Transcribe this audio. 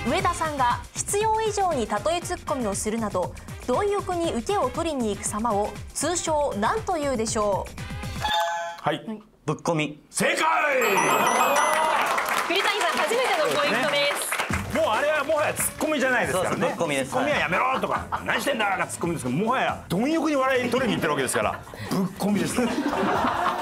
上田さんが必要以上に例えツッコミをするなど貪欲に受けを取りに行く様を通称何というでしょう？ はい、 ぶっこみ。 正解。 栗谷さん初めてのポイントです。 もうあれはもはやツッコミじゃないですからね。 そうそうツッコミです。 ツッコミはやめろとか何してんだがツッコミですけど、もはや貪欲に笑い取りに行ってるわけですからぶっこみです。